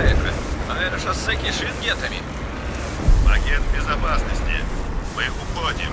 это? Аэрошоссе кишит гетами. Агент безопасности. Мы уходим.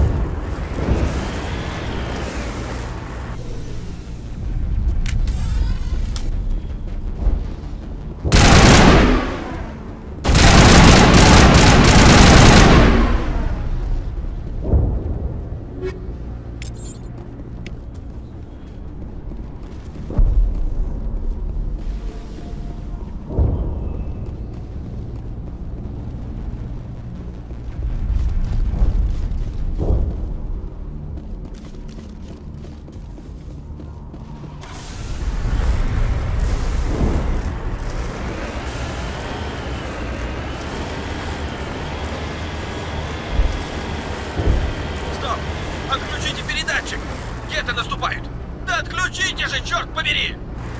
Отключите передатчик! Геты наступают! Да отключите же, черт побери!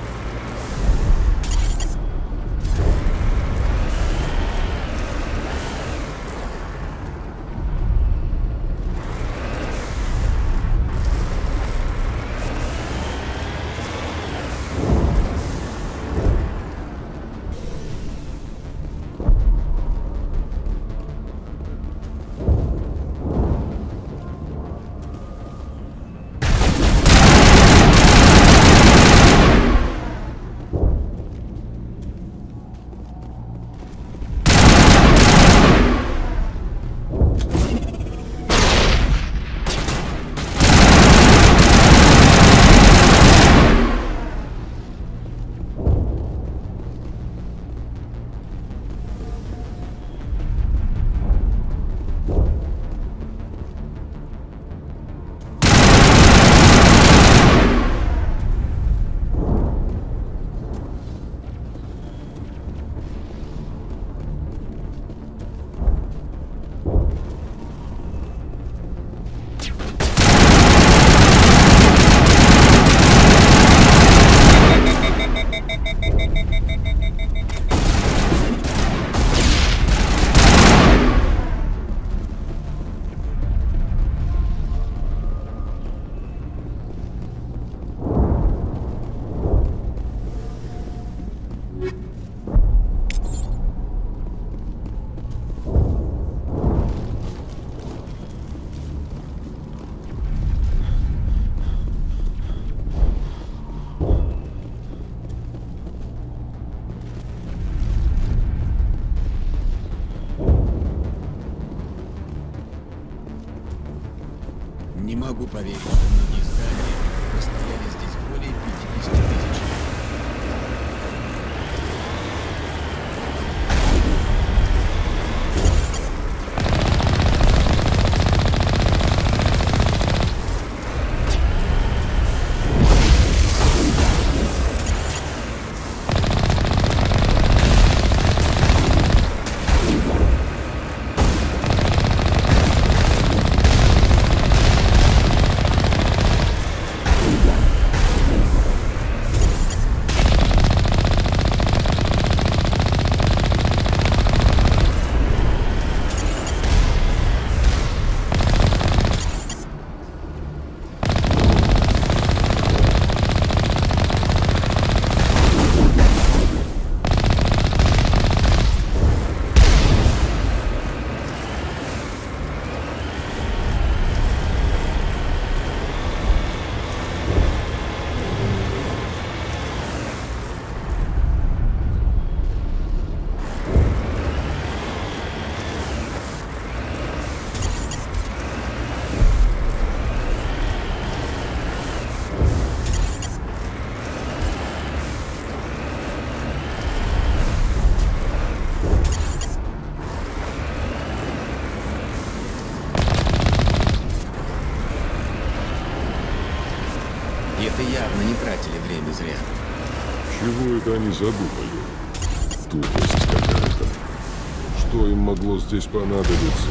Не могу поверить, что многие здания простояли здесь более 50 тысяч лет. Это явно не тратили время зря. Чего это они задумали? Тупость какая-то. Что им могло здесь понадобиться?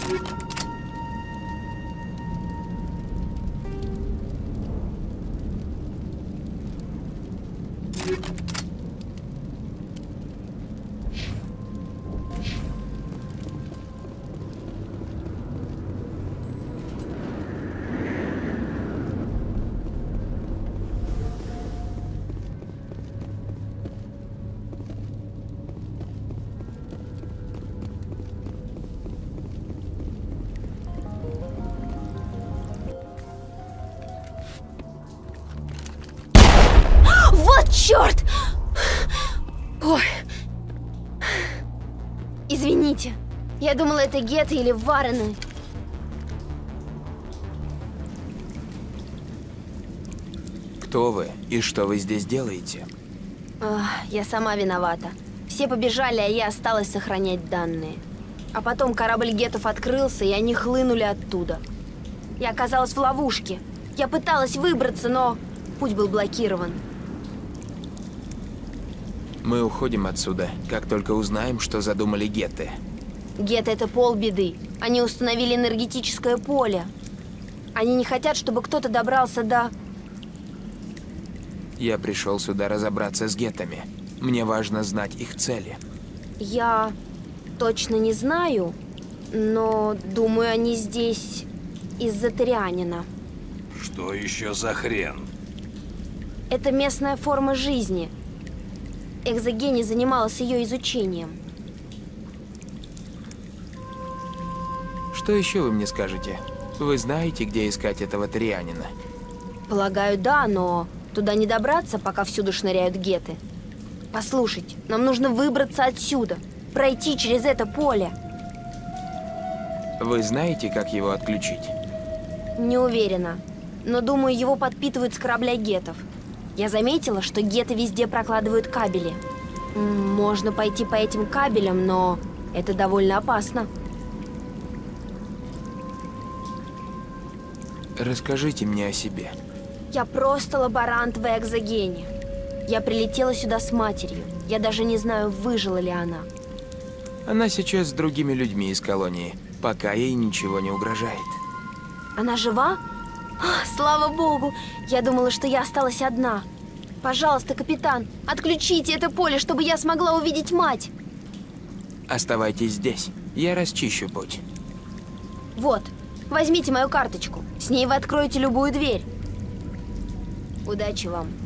Вот черт! Ой. Извините. Я думала, это гетты или варены. Кто вы и что вы здесь делаете? Я сама виновата. Все побежали, а я осталась сохранять данные. А потом корабль геттов открылся, и они хлынули оттуда. Я оказалась в ловушке. Я пыталась выбраться, но путь был блокирован. Мы уходим отсюда, как только узнаем, что задумали гетты. Гетты — это полбеды. Они установили энергетическое поле. Они не хотят, чтобы кто-то добрался до... Я пришел сюда разобраться с геттами. Мне важно знать их цели. Я точно не знаю, но думаю, они здесь из-за Торианина. Что еще за хрен? Это местная форма жизни. Экзогени занималась ее изучением. Что еще вы мне скажете? Вы знаете, где искать этого Торианина? Полагаю, да, но туда не добраться, пока всюду шныряют гетты. Послушайте, нам нужно выбраться отсюда, пройти через это поле. Вы знаете, как его отключить? Не уверена, но думаю, его подпитывают с корабля геттов. Я заметила, что гетты везде прокладывают кабели. Можно пойти по этим кабелям, но это довольно опасно. Расскажите мне о себе. Я просто лаборант в экзогене. Я прилетела сюда с матерью. Я даже не знаю, выжила ли она. Она сейчас с другими людьми из колонии, пока ей ничего не угрожает. Она жива? Слава богу! Я думала, что я осталась одна. Пожалуйста, капитан, отключите это поле, чтобы я смогла увидеть мать. Оставайтесь здесь. Я расчищу путь. Вот, возьмите мою карточку. С ней вы откроете любую дверь. Удачи вам.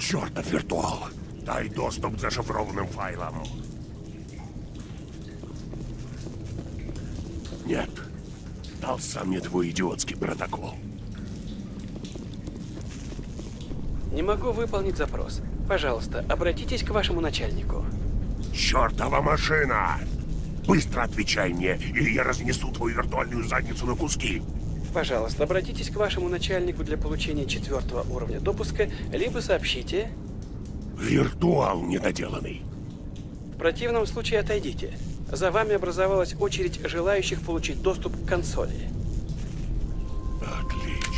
Чертов виртуал! Дай доступ к зашифрованным файлам. Нет. Дал сам мне твой идиотский протокол. Не могу выполнить запрос. Пожалуйста, обратитесь к вашему начальнику. Чертова машина! Быстро отвечай мне, или я разнесу твою виртуальную задницу на куски. Пожалуйста, обратитесь к вашему начальнику для получения 4-го уровня допуска, либо сообщите... Виртуал недоделанный. В противном случае отойдите. За вами образовалась очередь желающих получить доступ к консоли. Отлично.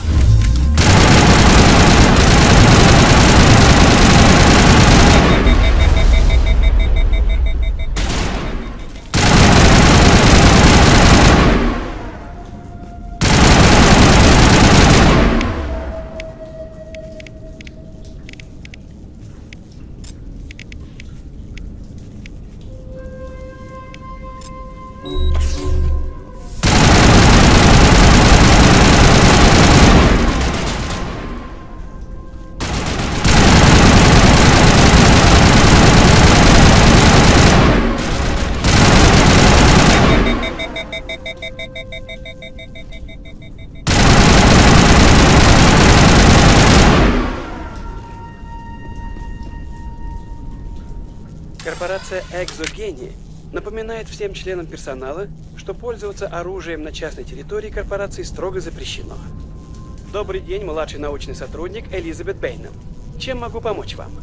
Корпорация Экзогени напоминает всем членам персонала, что пользоваться оружием на частной территории корпорации строго запрещено. Добрый день, младший научный сотрудник Элизабет Бэйнам. Чем могу помочь вам?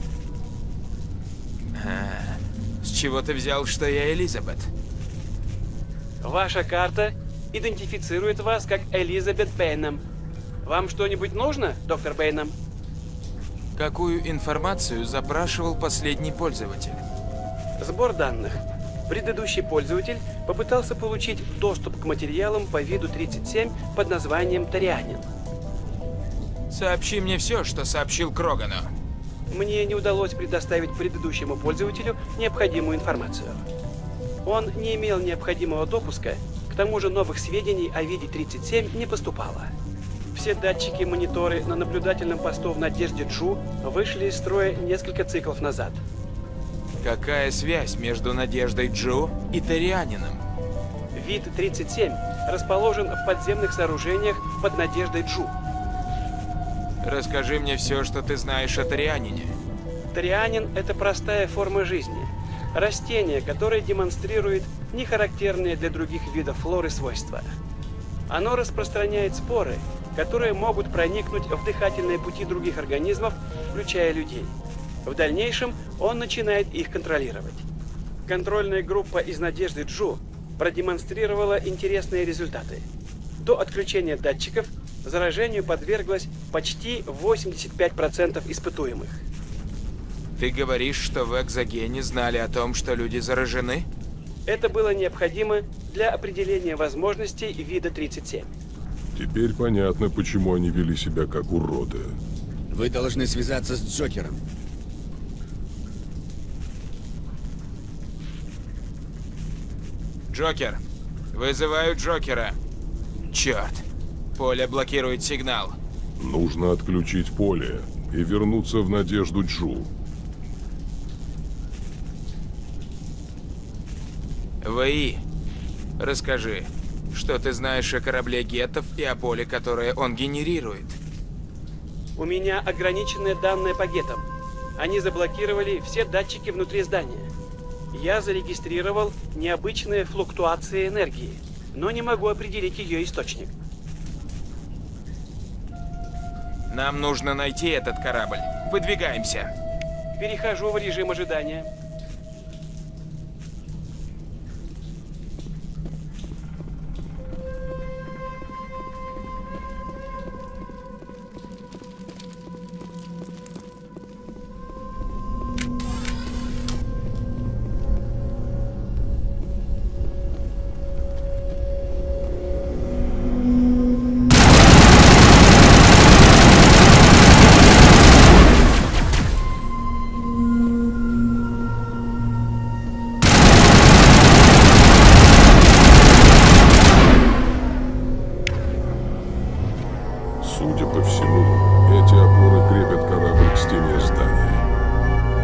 С чего ты взял, что я Элизабет? Ваша карта идентифицирует вас как Элизабет Бэйнам. Вам что-нибудь нужно, доктор Бэйнам? Какую информацию запрашивал последний пользователь? Сбор данных. Предыдущий пользователь попытался получить доступ к материалам по виду 37 под названием Торианин. Сообщи мне все, что сообщил Крогану. Мне не удалось предоставить предыдущему пользователю необходимую информацию. Он не имел необходимого допуска, к тому же новых сведений о виде 37 не поступало. Все датчики и мониторы на наблюдательном посту в Надежде Джу вышли из строя несколько циклов назад. Какая связь между Надеждой Джу и Торианином? Вид 37 расположен в подземных сооружениях под Надеждой Джу. Расскажи мне все, что ты знаешь о Торианине. Торианин – это простая форма жизни. Растение, которое демонстрирует нехарактерные для других видов флоры свойства. Оно распространяет споры, которые могут проникнуть в дыхательные пути других организмов, включая людей. В дальнейшем он начинает их контролировать. Контрольная группа из Надежды Джу продемонстрировала интересные результаты. До отключения датчиков заражению подверглось почти 85% испытуемых. Ты говоришь, что в Экзогене знали о том, что люди заражены? Это было необходимо для определения возможностей вида 37. Теперь понятно, почему они вели себя как уроды. Вы должны связаться с Джокером. Джокер. Вызываю Джокера. Черт. Поле блокирует сигнал. Нужно отключить поле и вернуться в Надежду Джу. ВИ, расскажи, что ты знаешь о корабле геттов и о поле, которое он генерирует? У меня ограниченные данные по геттам. Они заблокировали все датчики внутри здания. Я зарегистрировал необычные флуктуации энергии, но не могу определить ее источник. Нам нужно найти этот корабль. Выдвигаемся. Перехожу в режим ожидания.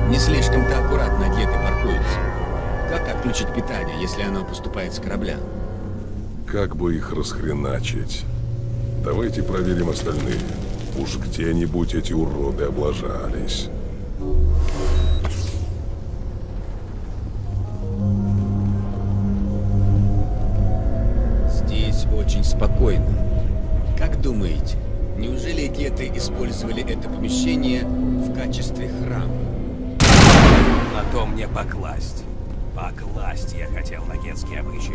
Не слишком-то аккуратно геты паркуются. Как отключить питание, если оно поступает с корабля? Как бы их расхреначить? Давайте проверим остальные. Уж где-нибудь эти уроды облажались. Здесь очень спокойно. Как думаете, неужели геты использовали это помещение в качестве храма? На то мне покласть. Покласть я хотел на гетские обычаи.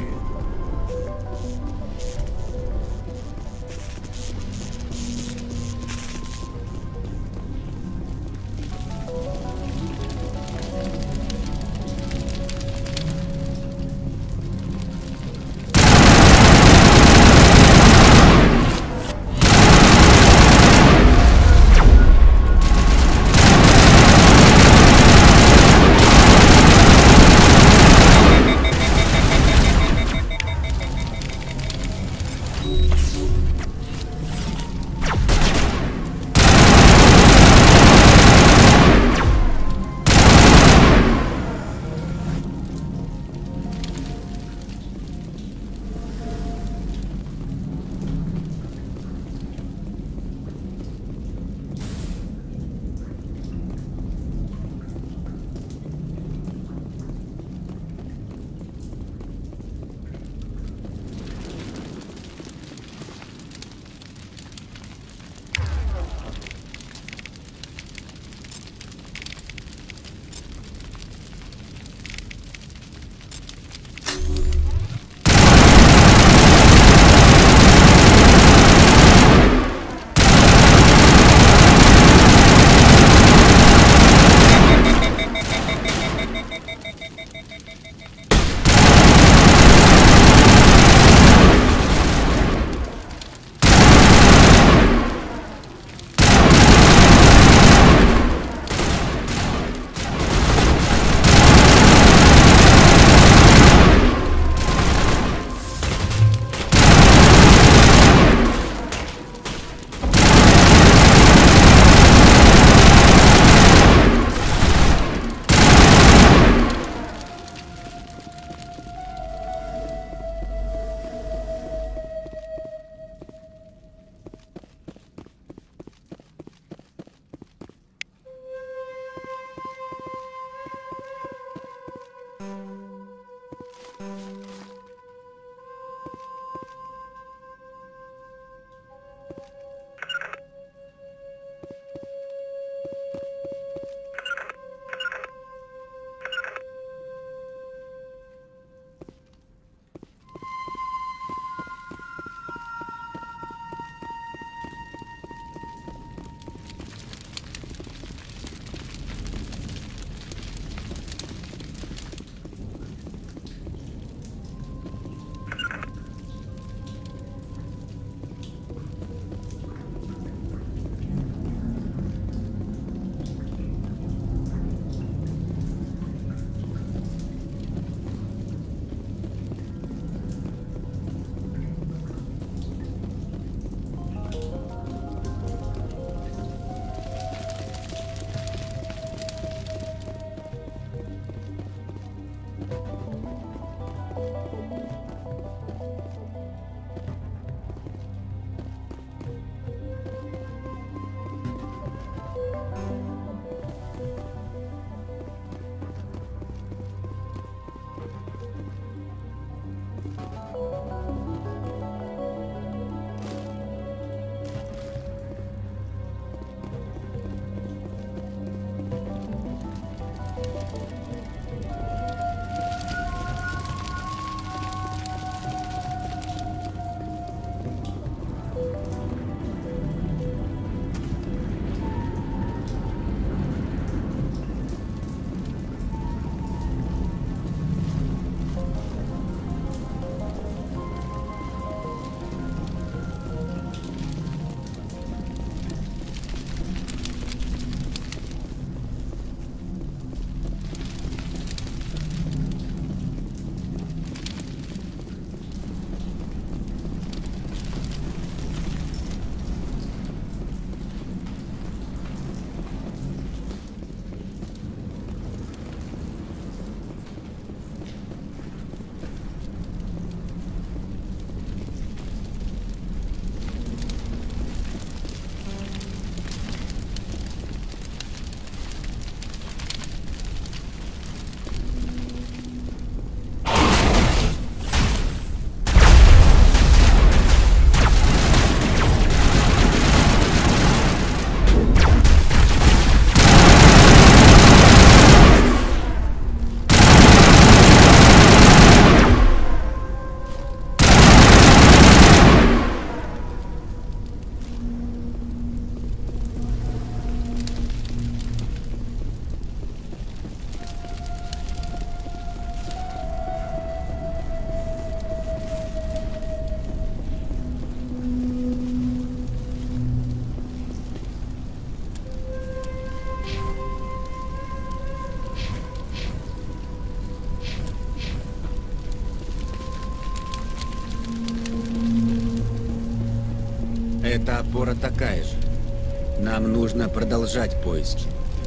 эта опора такая же. Нам нужно продолжать поиски.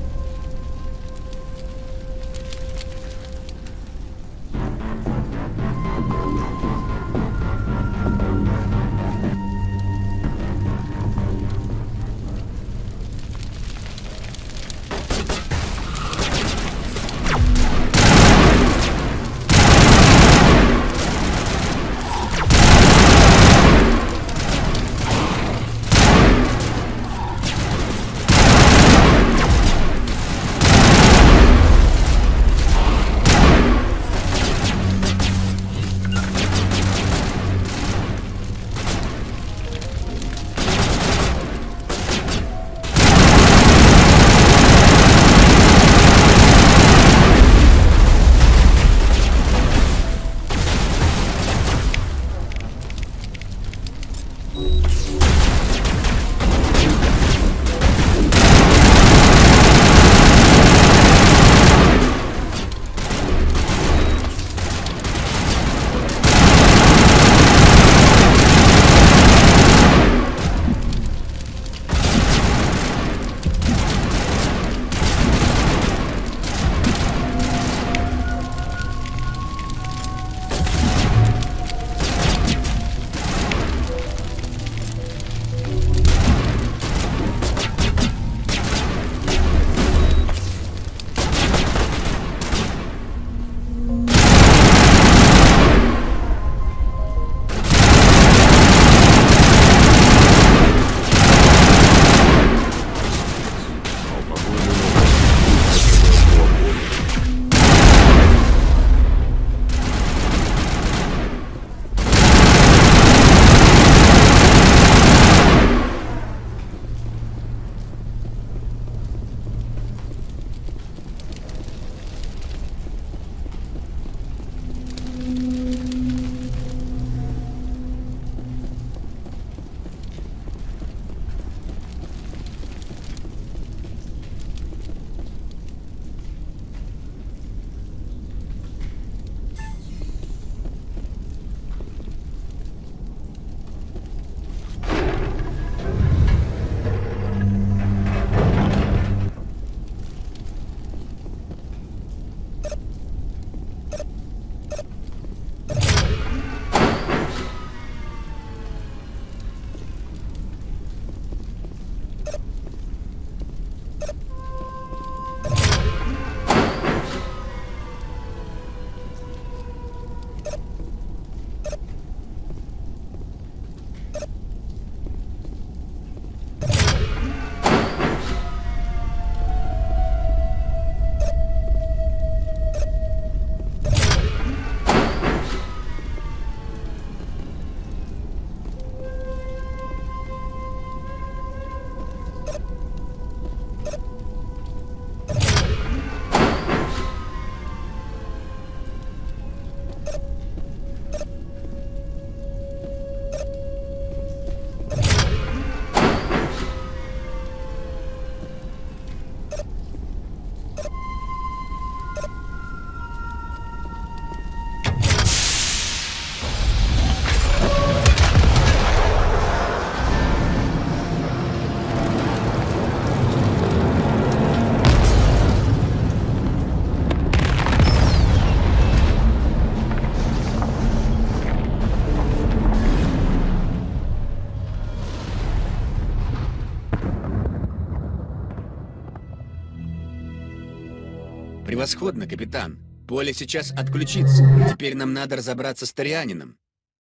Превосходно, капитан. Поле сейчас отключится. Теперь нам надо разобраться с Торианином.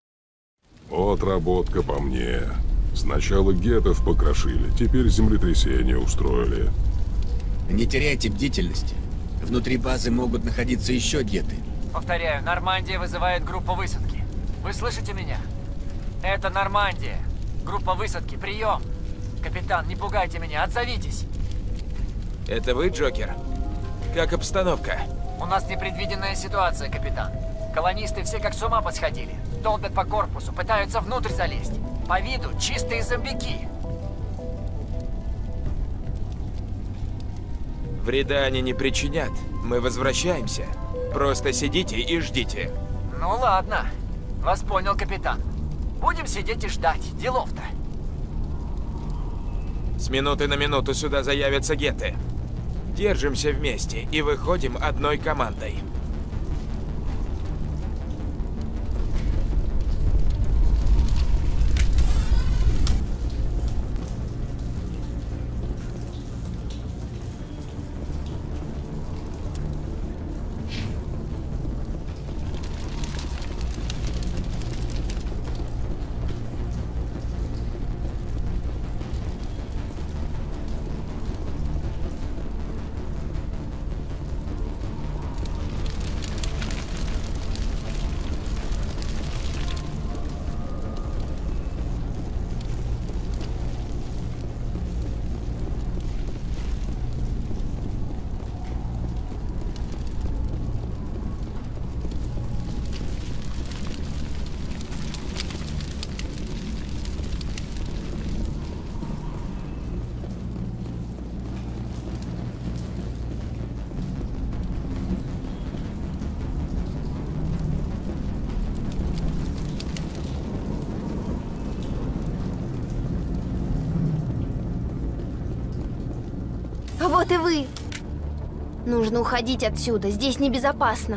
Отработка по мне. Сначала гетов покрошили, теперь землетрясение устроили. Не теряйте бдительности. Внутри базы могут находиться еще геты. Повторяю, Нормандия вызывает группу высадки. Вы слышите меня? Это Нормандия. Группа высадки, прием. Капитан, не пугайте меня, отзовитесь. Это вы, Джокер? Как обстановка? У нас непредвиденная ситуация, капитан. Колонисты все как с ума посходили. Долбят по корпусу, пытаются внутрь залезть. По виду чистые зомбики. Вреда они не причинят. Мы возвращаемся. Просто сидите и ждите. Ну ладно. Вас понял, капитан. Будем сидеть и ждать. Делов-то. С минуты на минуту сюда заявятся гетты. Держимся вместе и выходим одной командой. Вот и вы. Нужно уходить отсюда, здесь небезопасно.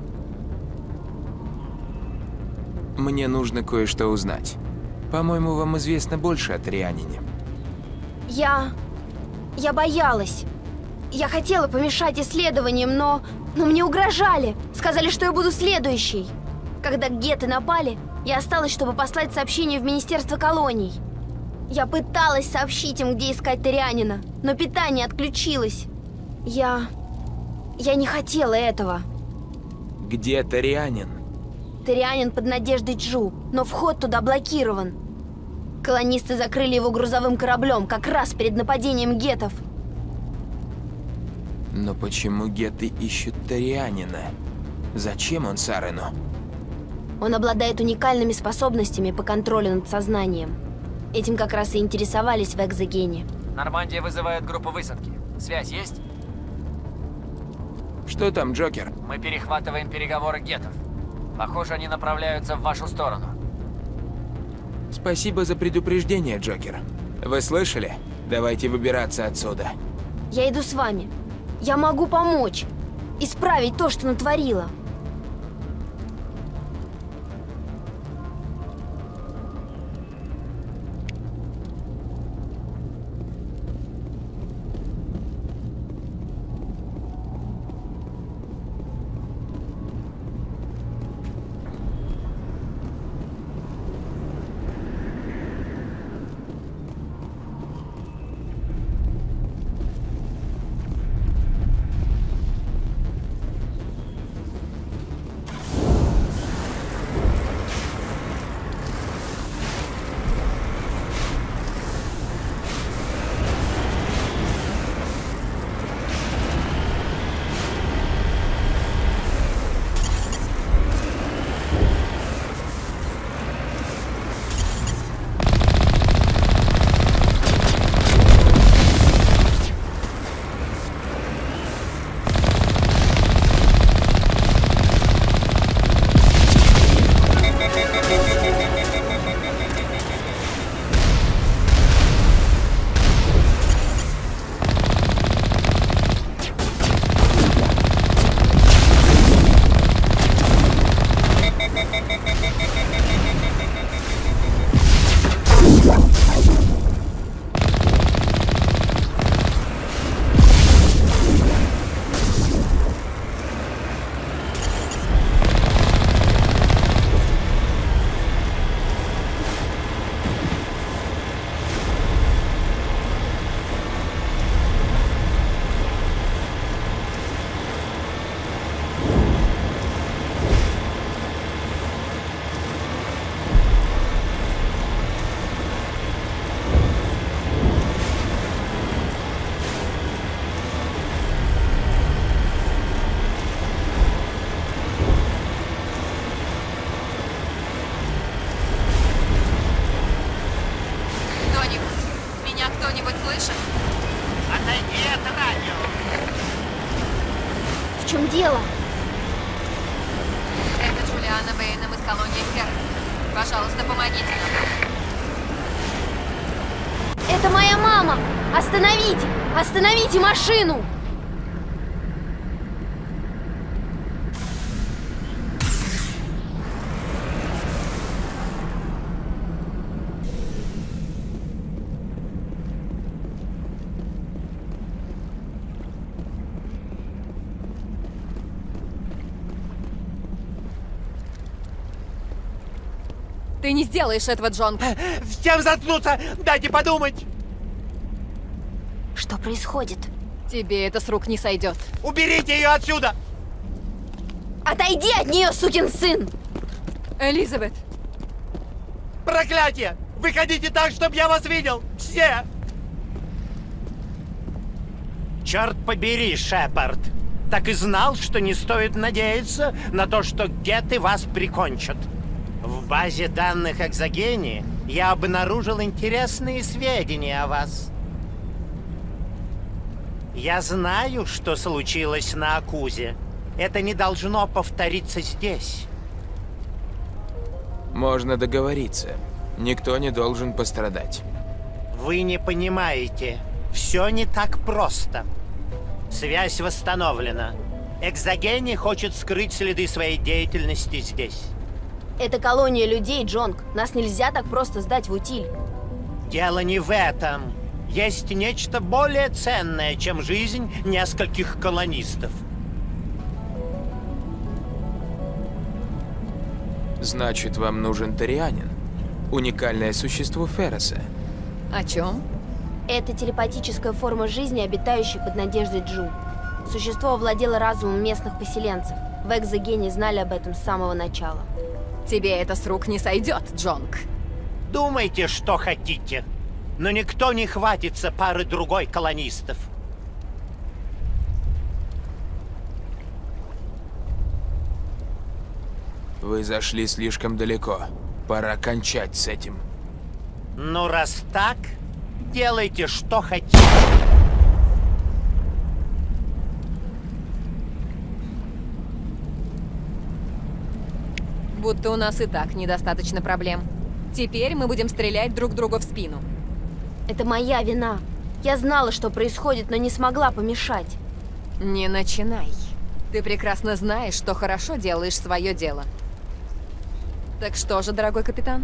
Мне нужно кое-что узнать. По-моему, вам известно больше о Торианине. Я боялась. Я хотела помешать исследованиям, но мне угрожали. Сказали, что я буду следующей. Когда гетты напали, я осталась, чтобы послать сообщение в Министерство колоний. Я пыталась сообщить им, где искать Торианина, но питание отключилось. Я не хотела этого. Где Торианин? Торианин под Надеждой Джу, но вход туда блокирован. Колонисты закрыли его грузовым кораблем, как раз перед нападением геттов. Но почему гетты ищут Торианина? Зачем он Сарену? Он обладает уникальными способностями по контролю над сознанием. Этим как раз и интересовались в Экзогене. Нормандия вызывает группу высадки. Связь есть? Что там, Джокер? Мы перехватываем переговоры геттов. Похоже, они направляются в вашу сторону. Спасибо за предупреждение, Джокер. Вы слышали? Давайте выбираться отсюда. Я иду с вами. Я могу помочь. Исправить то, что натворила. Кто-нибудь слышит? Отойди от радио! В чем дело? Это Джулиана Бэйном из колонии Херр. Пожалуйста, помогите нам. Это моя мама! Остановите! Остановите машину! Ты не сделаешь этого, Джонг. Всем заткнуться! Дайте подумать! Что происходит? Тебе это с рук не сойдет. Уберите ее отсюда! Отойди от нее, сукин сын! Элизабет! Проклятие! Выходите так, чтобы я вас видел! Все! Черт побери, Шепард! Так и знал, что не стоит надеяться на то, что гетты вас прикончат. В базе данных Экзогении я обнаружил интересные сведения о вас. Я знаю, что случилось на Акузе. Это не должно повториться здесь. Можно договориться. Никто не должен пострадать. Вы не понимаете. Все не так просто. Связь восстановлена. Экзогений хочет скрыть следы своей деятельности здесь. Это колония людей, Джонг. Нас нельзя так просто сдать в утиль. Дело не в этом. Есть нечто более ценное, чем жизнь нескольких колонистов. Значит, вам нужен Торианин? Уникальное существо Ферроса. О чем? Это телепатическая форма жизни, обитающая под надеждой Джу. Существо овладело разумом местных поселенцев. В Экзогении знали об этом с самого начала. Тебе это с рук не сойдет, Джонг. Думайте, что хотите, но никто не хватится пары другой колонистов. Вы зашли слишком далеко. Пора кончать с этим. Ну, раз так, делайте, что хотите. Будто у нас и так недостаточно проблем. Теперь мы будем стрелять друг другу в спину. Это моя вина. Я знала, что происходит, но не смогла помешать. Не начинай. Ты прекрасно знаешь, что хорошо делаешь свое дело. Так что же, дорогой капитан?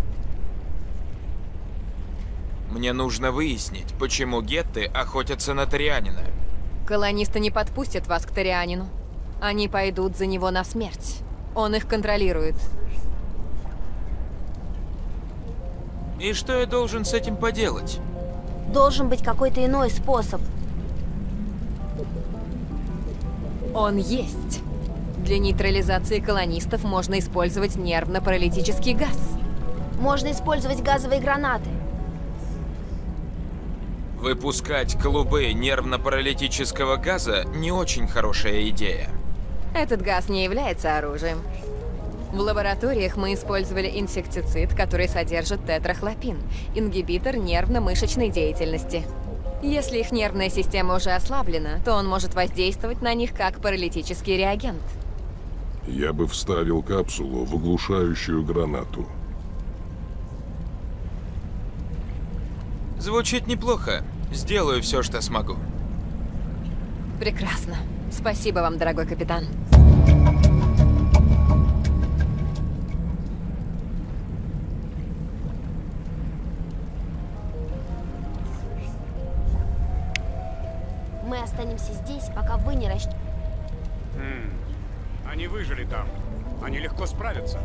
Мне нужно выяснить, почему гетты охотятся на Торианина. Колонисты не подпустят вас к Торианину. Они пойдут за него на смерть. Он их контролирует. И что я должен с этим поделать? Должен быть какой-то иной способ. Он есть. Для нейтрализации колонистов можно использовать нервно-паралитический газ. Можно использовать газовые гранаты. Выпускать клубы нервно-паралитического газа не очень хорошая идея. Этот газ не является оружием. В лабораториях мы использовали инсектицид, который содержит тетрахлопин, ингибитор нервно-мышечной деятельности. Если их нервная система уже ослаблена, то он может воздействовать на них как паралитический реагент. Я бы вставил капсулу в оглушающую гранату. Звучит неплохо. Сделаю все, что смогу. Прекрасно. Спасибо вам, дорогой капитан. Мы останемся здесь, пока вы не Они выжили там. Они легко справятся.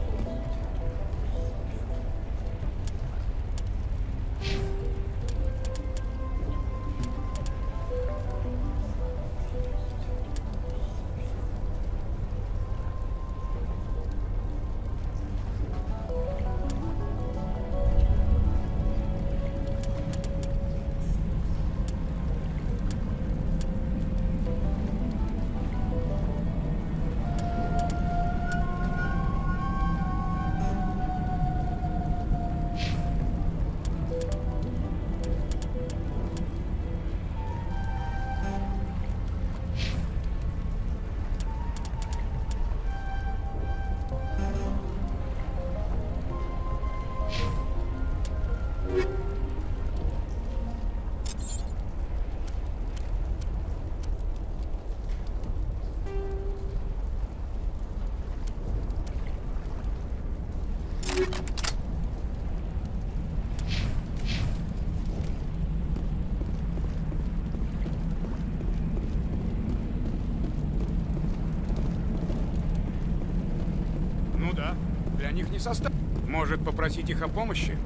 да. Для них не состав. Может, попросить их о помощи?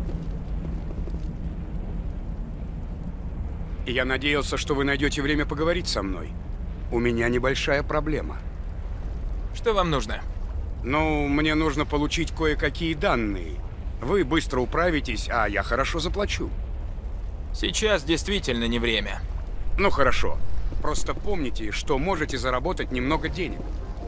И я надеялся, что вы найдете время поговорить со мной. У меня небольшая проблема. Что вам нужно? Ну, мне нужно получить кое-какие данные. Вы быстро управитесь, а я хорошо заплачу. Сейчас действительно не время. Ну хорошо. Просто помните, что можете заработать немного денег.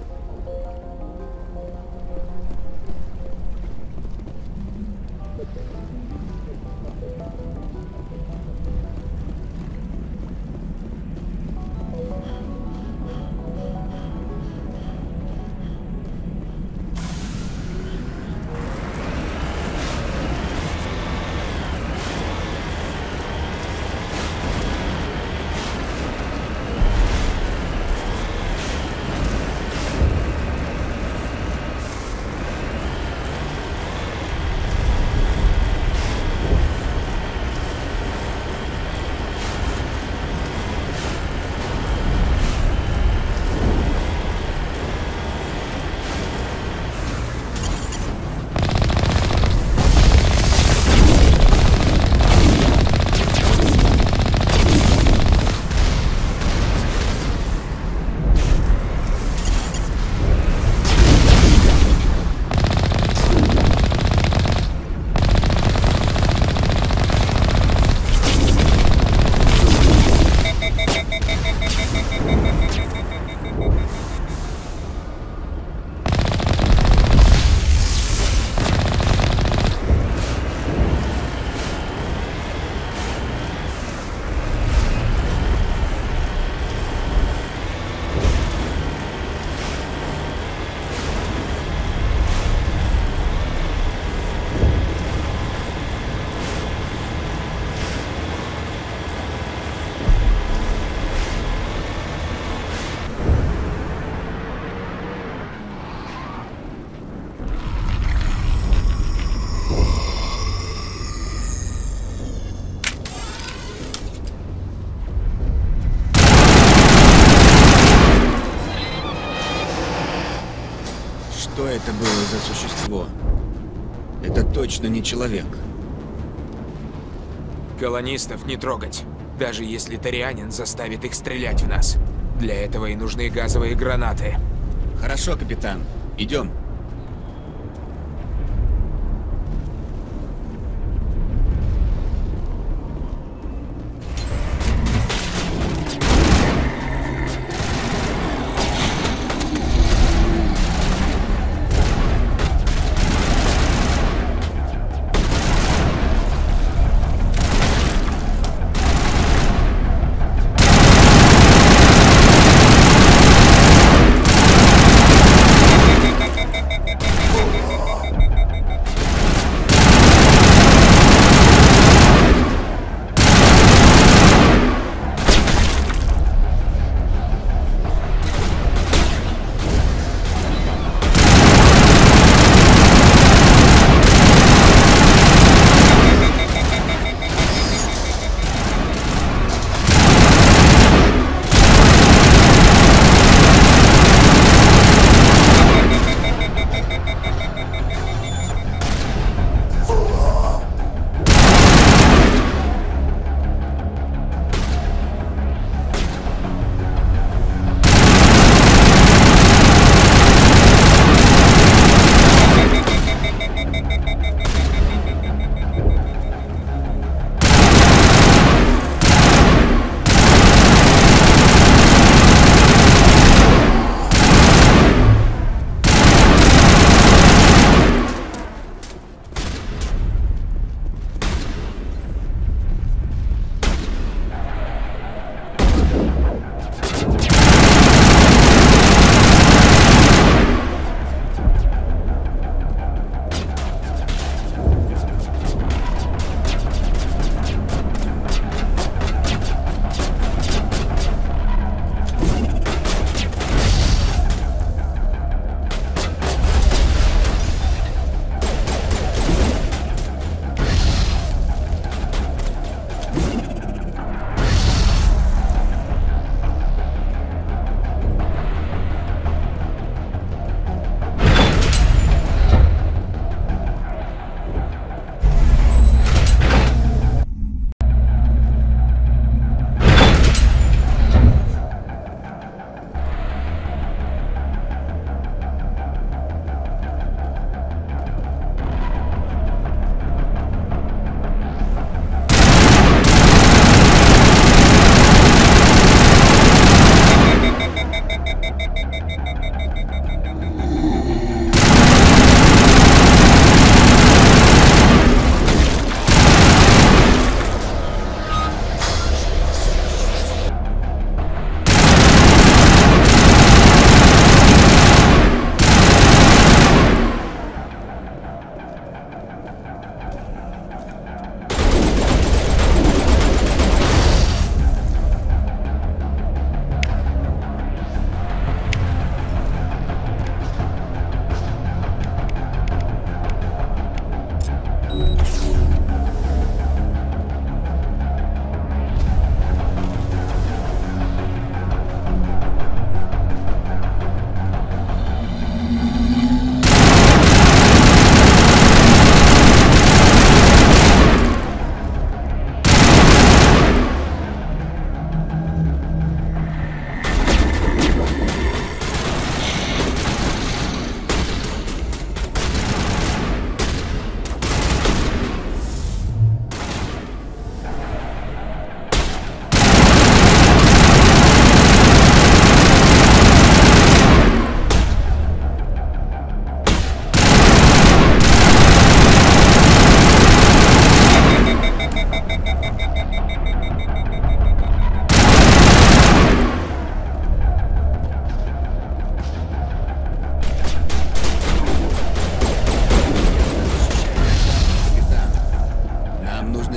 Что это было за существо? Это точно не человек. Колонистов не трогать, даже если Торианин заставит их стрелять в нас. Для этого и нужны газовые гранаты. Хорошо, капитан. Идем.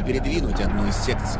нужно передвинуть одну из секций.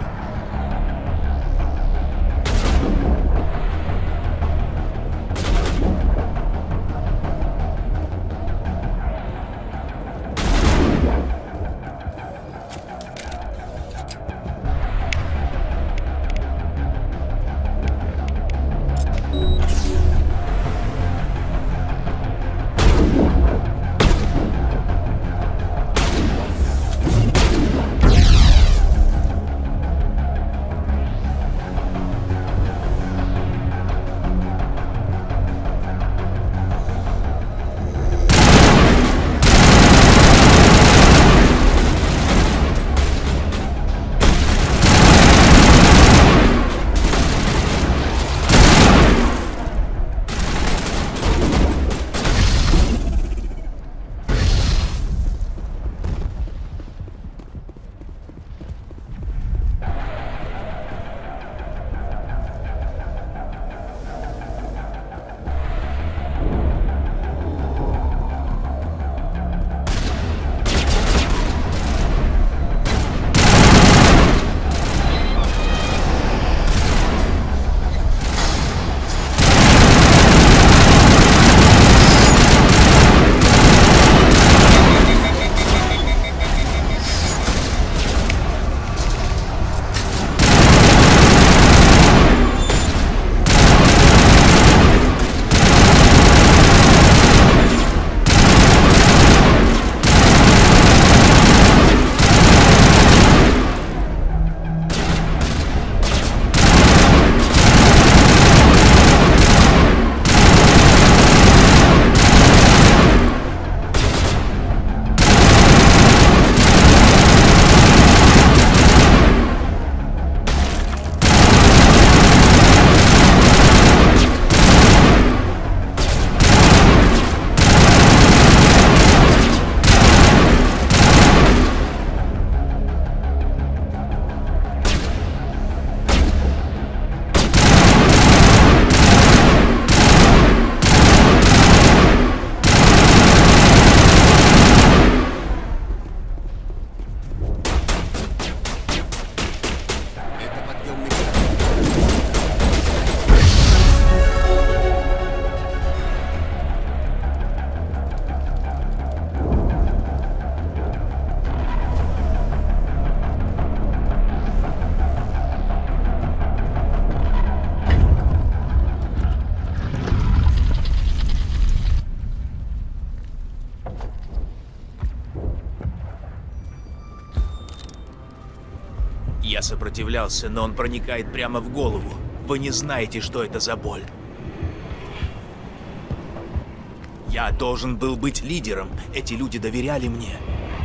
Я сопротивлялся, но он проникает прямо в голову. Вы не знаете, что это за боль. Я должен был быть лидером. Эти люди доверяли мне.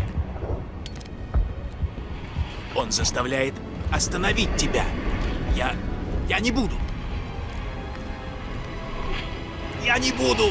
Он заставляет остановить тебя. Я не буду. Я не буду.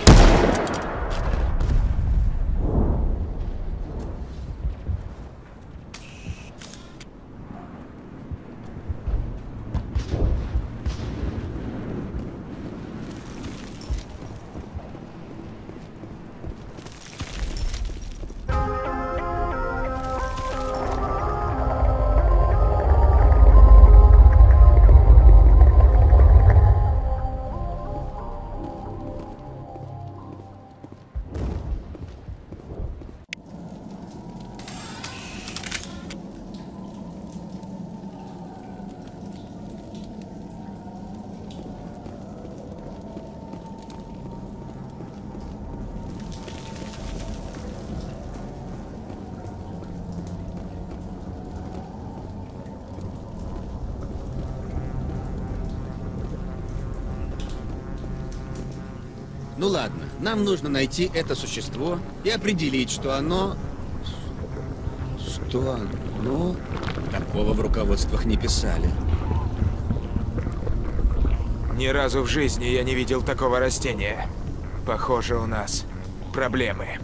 Ну ладно, нам нужно найти это существо и определить, что оно... Что оно... Такого в руководствах не писали. Ни разу в жизни я не видел такого растения. Похоже, у нас проблемы.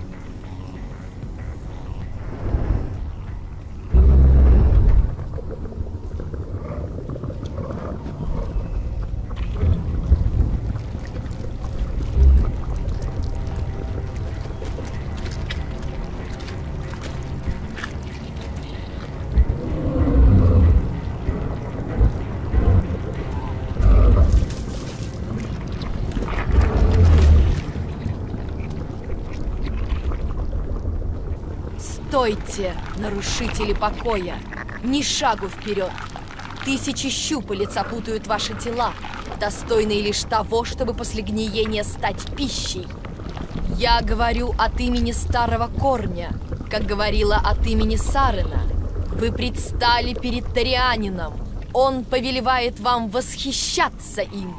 Стойте, нарушители покоя! Ни шагу вперед! Тысячи щупалец опутают ваши тела, достойные лишь того, чтобы после гниения стать пищей. Я говорю от имени Старого Корня, как говорила от имени Сарена. Вы предстали перед Торианином. Он повелевает вам восхищаться им.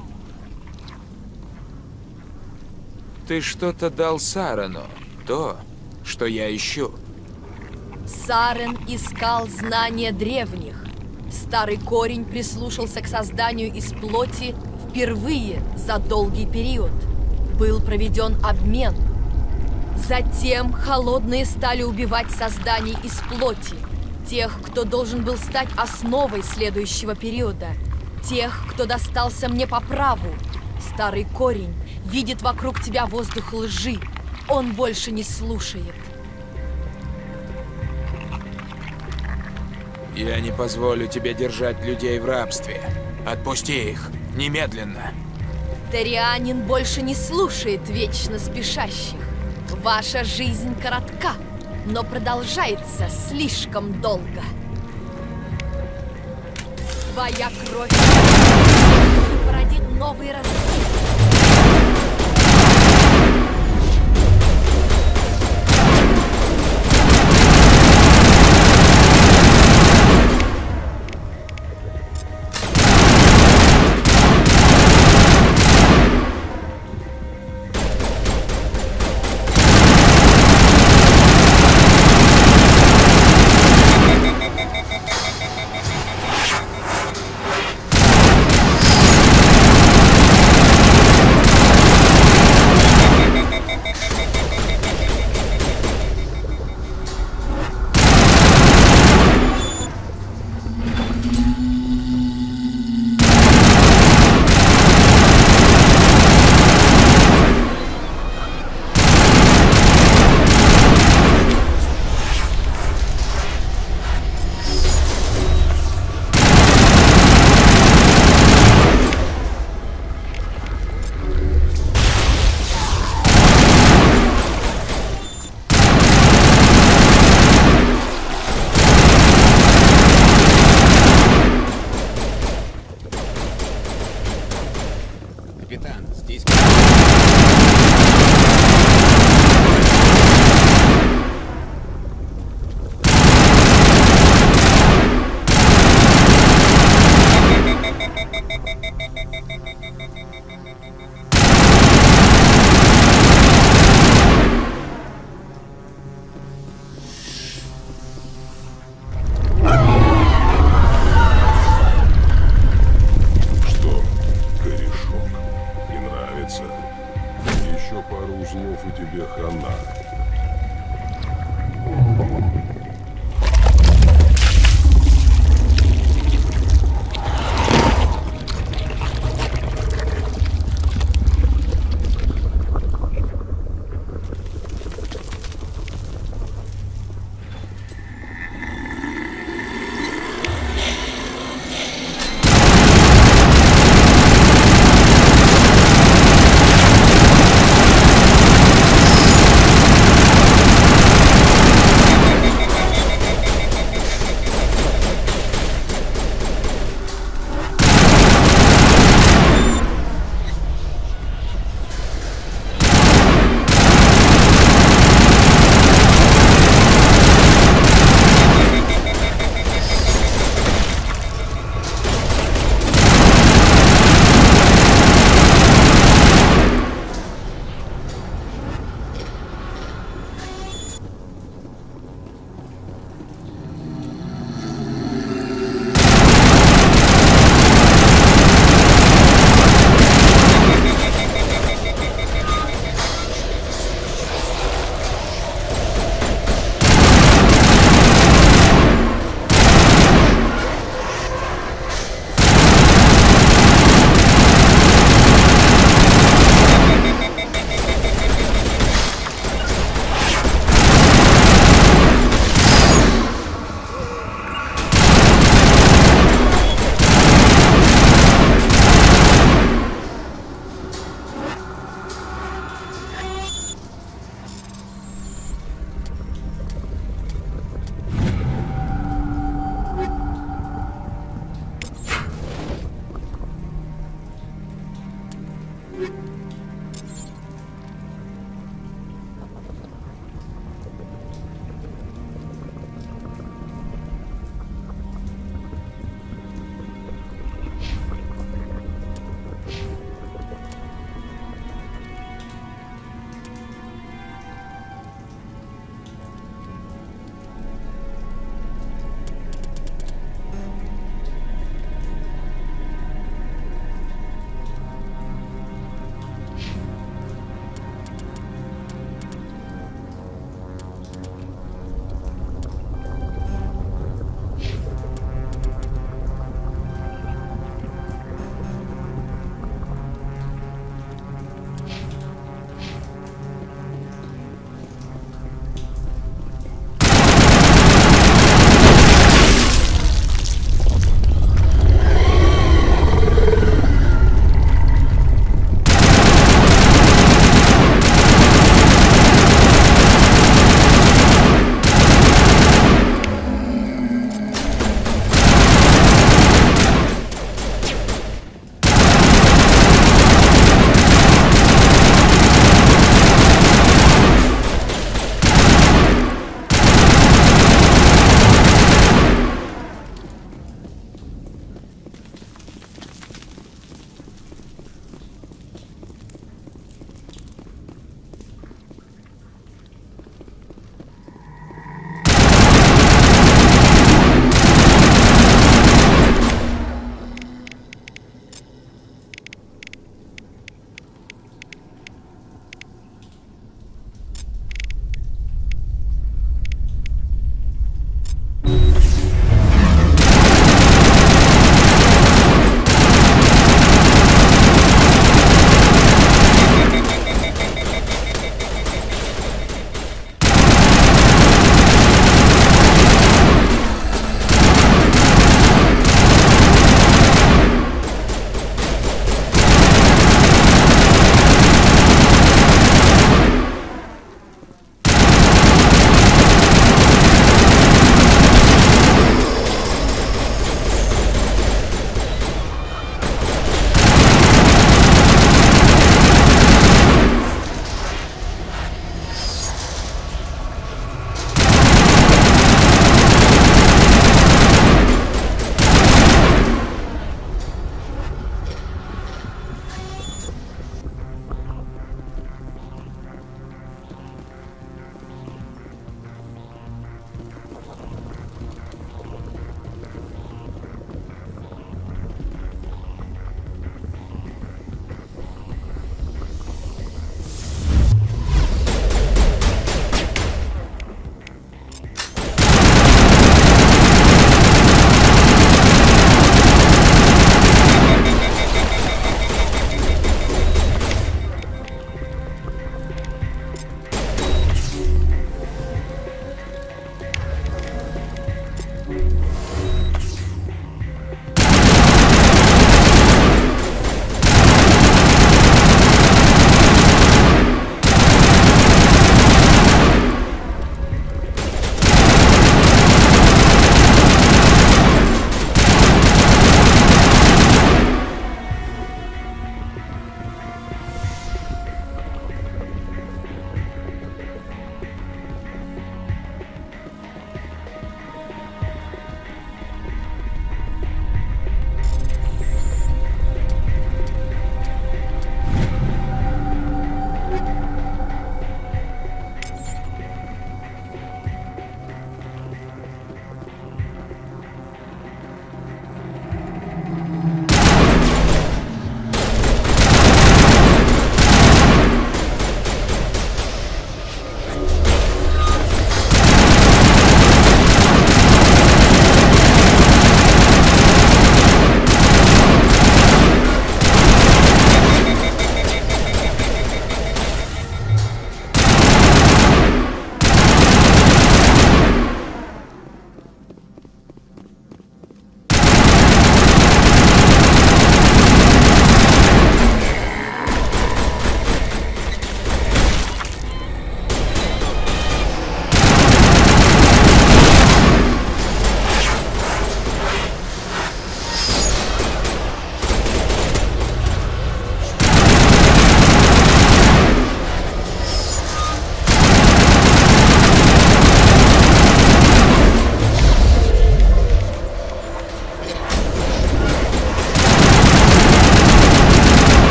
Ты что-то дал Сарену. То, что я ищу. Сарен искал знания древних. Старый Корень прислушался к созданию из плоти впервые за долгий период. Был проведен обмен. Затем холодные стали убивать созданий из плоти. Тех, кто должен был стать основой следующего периода. Тех, кто достался мне по праву. Старый Корень видит вокруг тебя воздух лжи. Он больше не слушает. Я не позволю тебе держать людей в рабстве. Отпусти их. Немедленно. Торианин больше не слушает вечно спешащих. Ваша жизнь коротка, но продолжается слишком долго. Твоя кровь породит новые развития. Капитан, здесь... Еще пару узлов, и тебе хана.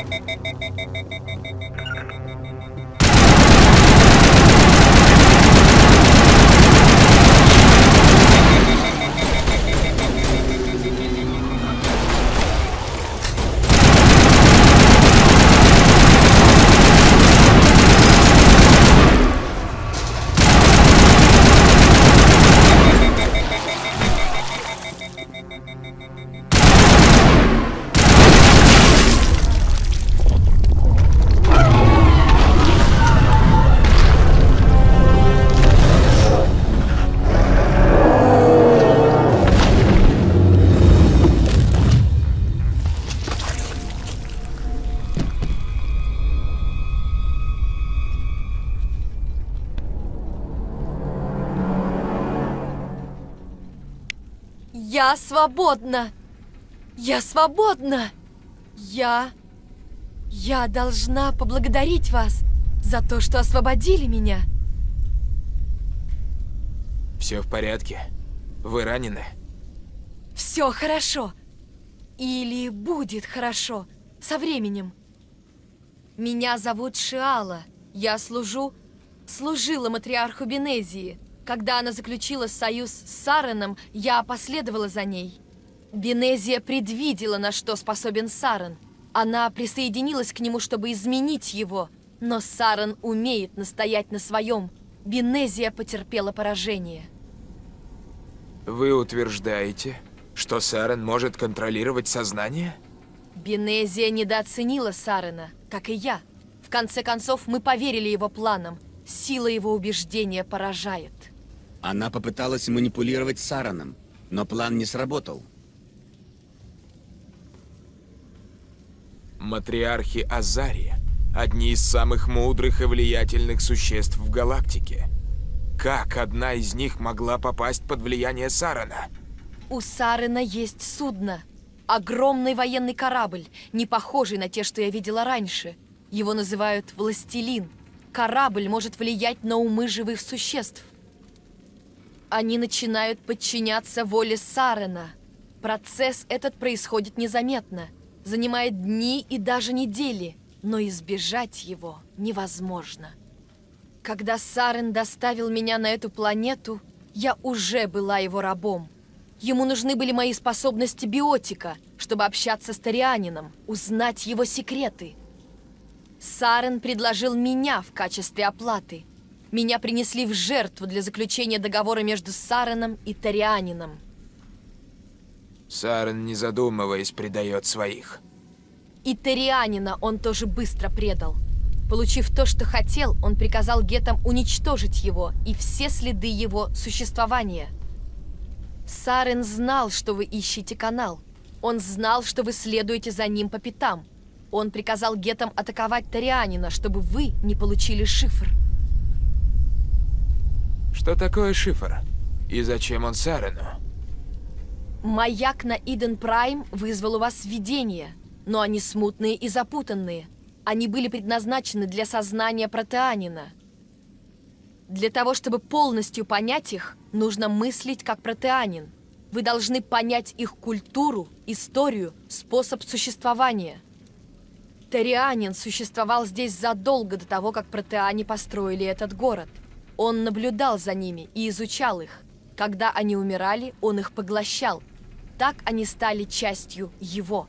Я свободна! Я свободна! Я должна поблагодарить вас за то, что освободили меня. Все в порядке? Вы ранены? Все хорошо. Или будет хорошо. Со временем. Меня зовут Шиала. Я служила матриарху Бенезии. Когда она заключила союз с Сареном, я последовала за ней. Бенезия предвидела, на что способен Сарен. Она присоединилась к нему, чтобы изменить его. Но Сарен умеет настоять на своем. Бенезия потерпела поражение. Вы утверждаете, что Сарен может контролировать сознание? Бенезия недооценила Сарена, как и я. В конце концов, мы поверили его планам. Сила его убеждения поражает. Она попыталась манипулировать Сареном, но план не сработал. Матриархи Азария – одни из самых мудрых и влиятельных существ в галактике. Как одна из них могла попасть под влияние Сарена? У Сарена есть судно. Огромный военный корабль, не похожий на те, что я видела раньше. Его называют «Властелин». Корабль может влиять на умы живых существ. Они начинают подчиняться воле Сарена. Процесс этот происходит незаметно, занимает дни и даже недели, но избежать его невозможно. Когда Сарен доставил меня на эту планету, я уже была его рабом. Ему нужны были мои способности биотика, чтобы общаться с Торианином, узнать его секреты. Сарен предложил меня в качестве оплаты. Меня принесли в жертву для заключения договора между Сареном и Торианином. Сарен, не задумываясь, предает своих. И Торианина он тоже быстро предал. Получив то, что хотел, он приказал гетам уничтожить его и все следы его существования. Сарен знал, что вы ищете канал. Он знал, что вы следуете за ним по пятам. Он приказал гетам атаковать Торианина, чтобы вы не получили шифр. Что такое шифр? И зачем он Сарену? Маяк на Иден Прайм вызвал у вас видения, но они смутные и запутанные. Они были предназначены для сознания протеанина. Для того, чтобы полностью понять их, нужно мыслить как протеанин. Вы должны понять их культуру, историю, способ существования. Торианин существовал здесь задолго до того, как протеане построили этот город. Он наблюдал за ними и изучал их. Когда они умирали, он их поглощал. Так они стали частью его.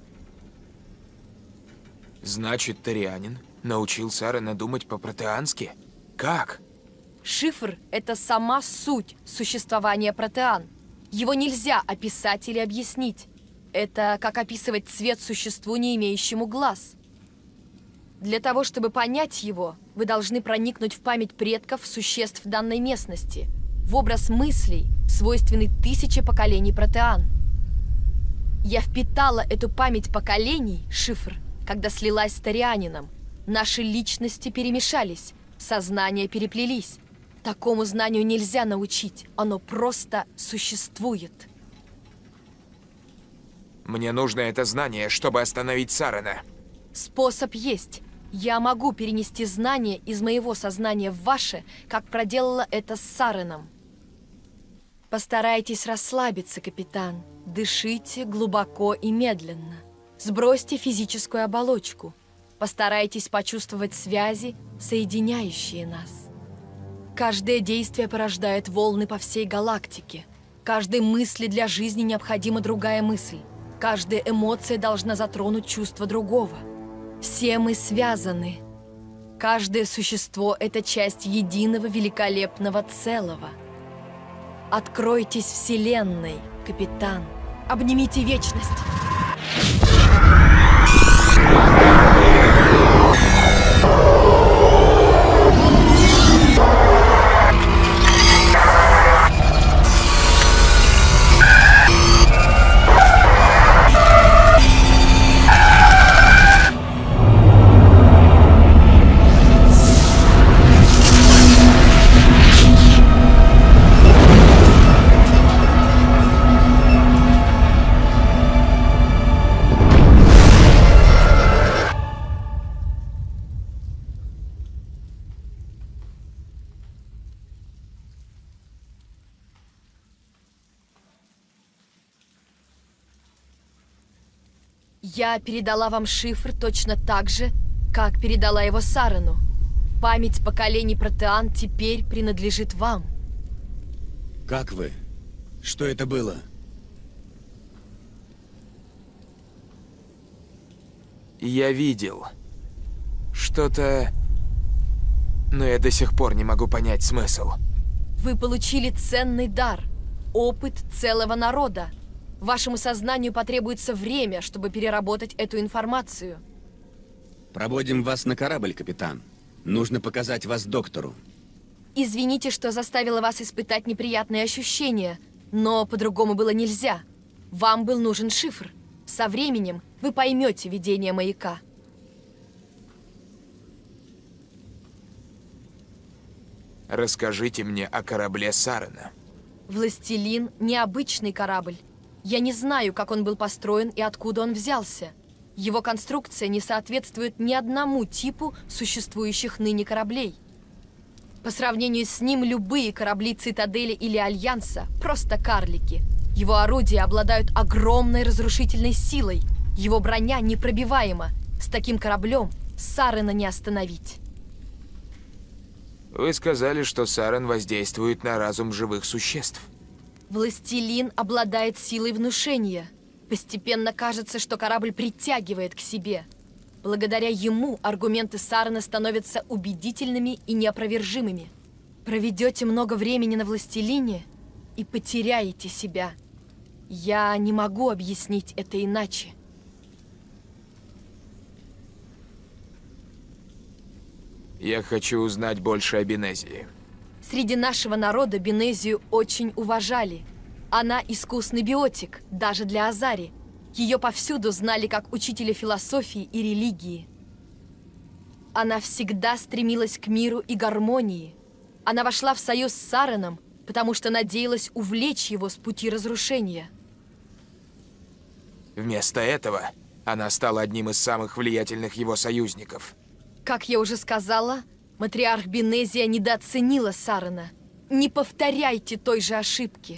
Значит, Торианин научил Сарена думать по-протеански? Как? Шифр — это сама суть существования протеан. Его нельзя описать или объяснить. Это как описывать цвет существу, не имеющему глаз. Для того, чтобы понять его, вы должны проникнуть в память предков существ данной местности, в образ мыслей, свойственный 1000 поколений протеан. Я впитала эту память поколений, шифр, когда слилась с Торианином. Наши личности перемешались, сознания переплелись. Такому знанию нельзя научить, оно просто существует. Мне нужно это знание, чтобы остановить Сарена. Способ есть. Я могу перенести знания из моего сознания в ваше, как проделала это с Сареном. Постарайтесь расслабиться, капитан. Дышите глубоко и медленно. Сбросьте физическую оболочку. Постарайтесь почувствовать связи, соединяющие нас. Каждое действие порождает волны по всей галактике. Каждой мысли для жизни необходима другая мысль. Каждая эмоция должна затронуть чувство другого. Все мы связаны. Каждое существо — это часть единого великолепного целого. Откройтесь Вселенной, капитан. Обнимите вечность. Я передала вам шифр точно так же, как передала его Сарену. Память поколений протеан теперь принадлежит вам. Как вы? Что это было? Я видел. Что-то... Но я до сих пор не могу понять смысл. Вы получили ценный дар, опыт целого народа. Вашему сознанию потребуется время, чтобы переработать эту информацию. Проводим вас на корабль, капитан. Нужно показать вас доктору. Извините, что заставила вас испытать неприятные ощущения, но по-другому было нельзя. Вам был нужен шифр. Со временем вы поймете видение маяка. Расскажите мне о корабле Сарена. Властелин — необычный корабль. Я не знаю, как он был построен и откуда он взялся. Его конструкция не соответствует ни одному типу существующих ныне кораблей. По сравнению с ним любые корабли Цитадели или Альянса — просто карлики. Его орудия обладают огромной разрушительной силой. Его броня непробиваема. С таким кораблем Сарена не остановить. Вы сказали, что Сарен воздействует на разум живых существ. Властелин обладает силой внушения. Постепенно кажется, что корабль притягивает к себе. Благодаря ему аргументы Сарена становятся убедительными и неопровержимыми. Проведете много времени на Властелине и потеряете себя. Я не могу объяснить это иначе. Я хочу узнать больше о Бенезии. Среди нашего народа Бенезию очень уважали. Она искусный биотик, даже для Азари. Ее повсюду знали как учителя философии и религии. Она всегда стремилась к миру и гармонии. Она вошла в союз с Сареном, потому что надеялась увлечь его с пути разрушения. Вместо этого она стала одним из самых влиятельных его союзников. Как я уже сказала, матриарх Бенезия недооценила Сарена. Не повторяйте той же ошибки.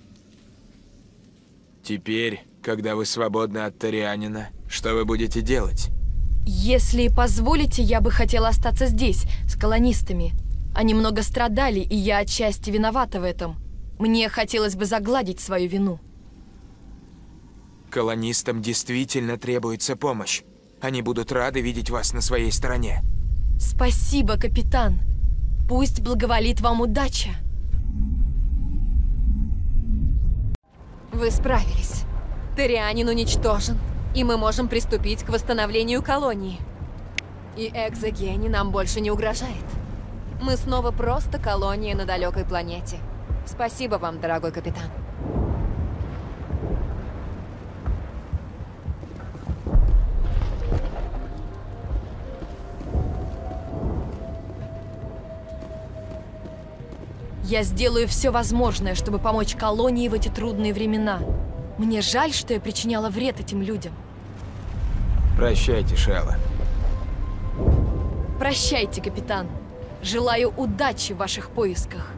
Теперь, когда вы свободны от Торианина, что вы будете делать? Если позволите, я бы хотела остаться здесь, с колонистами. Они много страдали, и я отчасти виновата в этом. Мне хотелось бы загладить свою вину. Колонистам действительно требуется помощь. Они будут рады видеть вас на своей стороне. Спасибо, капитан. Пусть благоволит вам удача. Вы справились. Торианин уничтожен, и мы можем приступить к восстановлению колонии. И Экзогени нам больше не угрожает. Мы снова просто колония на далекой планете. Спасибо вам, дорогой капитан. Я сделаю все возможное, чтобы помочь колонии в эти трудные времена. Мне жаль, что я причиняла вред этим людям. Прощайте, Шелла. Прощайте, капитан. Желаю удачи в ваших поисках.